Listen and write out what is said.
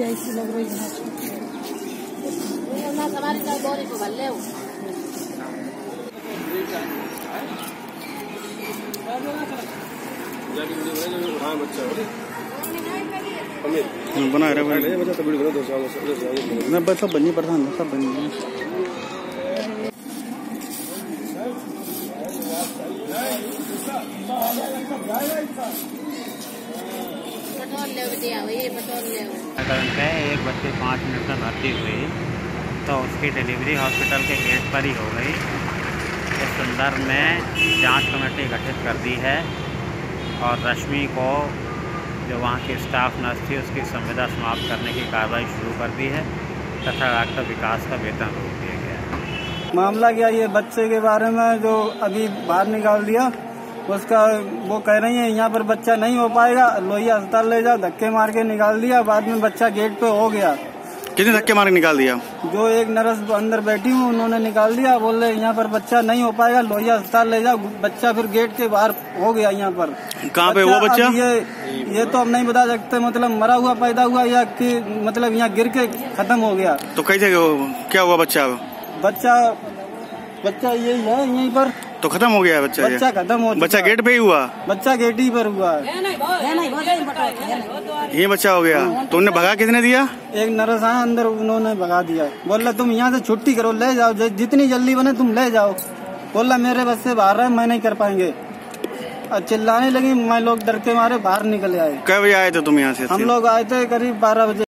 ऐसी लग रही है। बना रहे सब बनी प्रधान सब बनी पे 1:05 में भर्ती हुई तो उसकी डिलीवरी हॉस्पिटल के गेट पर ही हो गई। इस संदर्भ में जांच कमेटी गठित कर दी है और रश्मि को जो वहाँ की स्टाफ नर्स थी उसकी संविदा समाप्त करने की कार्रवाई शुरू कर दी है तथा डॉक्टर विकास का वेतन रोक दिया गया है। मामला क्या ये बच्चे के बारे में जो अभी बाहर निकाल दिया उसका वो कह रही है यहाँ पर बच्चा नहीं हो पाएगा, लोहिया अस्पताल ले जाओ, धक्के मार के निकाल दिया। बाद में बच्चा गेट पे हो गया। कितने धक्के मार के निकाल दिया? जो एक नर्स अंदर बैठी हूँ उन्होंने निकाल दिया। बोल रहे यहाँ पर बच्चा नहीं हो पाएगा, लोहिया अस्पताल ले जाओ। बच्चा फिर गेट के बाहर हो गया। यहाँ पर कहाँ पे वो बच्चा? ये तो हम नहीं बता सकते, मतलब मरा हुआ पैदा हुआ या कि मतलब यहाँ गिर के खत्म हो गया। तो कैसे क्या हुआ बच्चा? बच्चा यही है यहीं पर तो खत्म हो गया बच्चा खत्म हो। बच्चा गेट पे ही हुआ? बच्चा गेट ही पर हुआ। ये बच्चा हो गया। तो उन्हें भगा किसने दिया? एक नर्स आया अंदर, उन्होंने भगा दिया। बोल रहा तुम यहाँ से छुट्टी करो, ले जाओ, जितनी जल्दी बने तुम ले जाओ। बोल रहा मेरे बस से बाहर है, मैं नहीं कर पाएंगे। और चिल्लाने लगी, मैं लोग डर के मारे बाहर निकल आए। कब बजे आए थे तुम यहाँ से? हम लोग आए थे करीब 12 बजे।